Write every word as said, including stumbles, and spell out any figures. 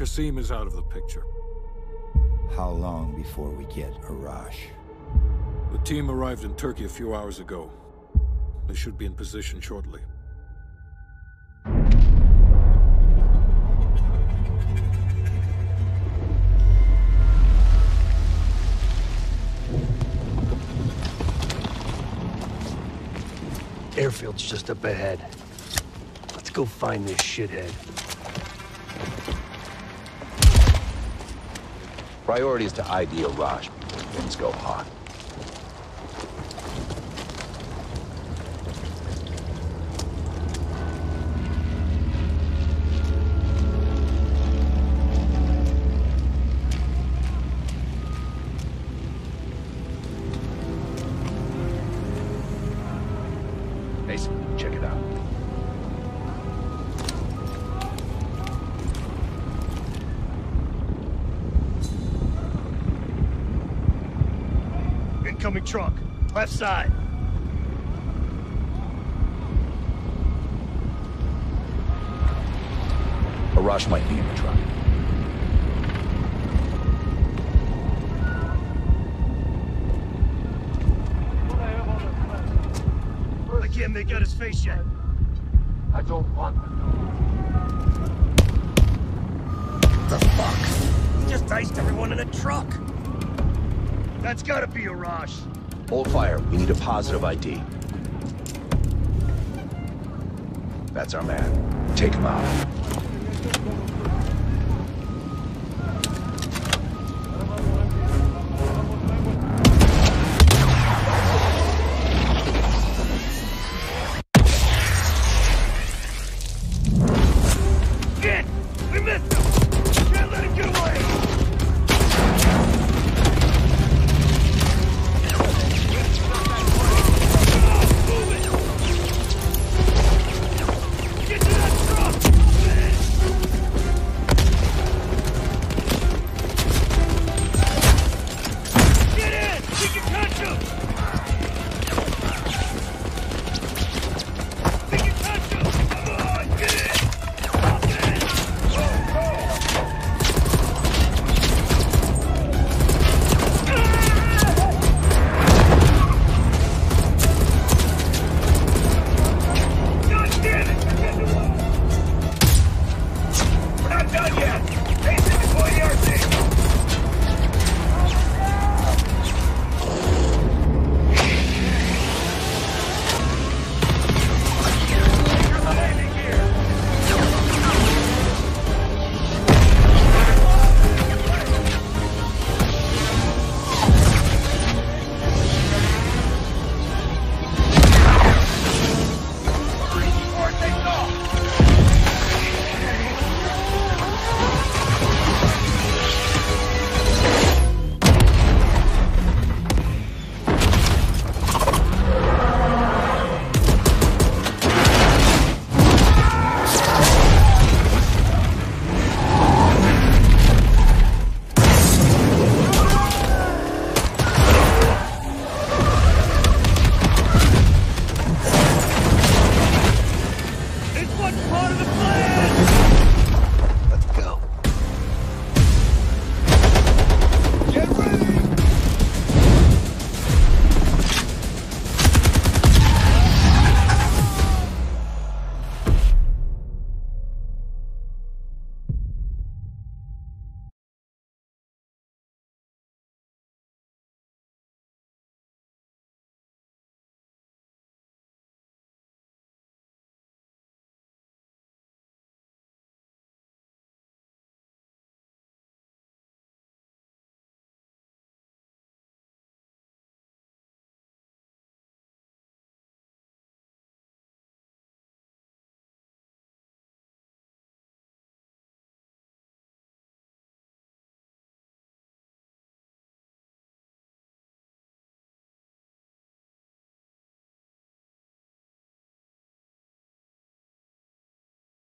Kasim is out of the picture. How long before we get Arash? The team arrived in Turkey a few hours ago. They should be in position shortly. Airfield's just up ahead. Let's go find this shithead. Priority is to I D Arash before things go hot. Mason, check it out. Incoming truck, left side. Arash might be in the truck. I can't make out his face yet. I don't want to know. The fuck? He just iced everyone in a truck. That's gotta be Arash. Hold fire. We need a positive I D. That's our man. Take him out. Shit! We missed him! Can't let him get away! Get to that truck! Get in! We can catch him! We can catch him! Come on, get in! It's what's part of the plan!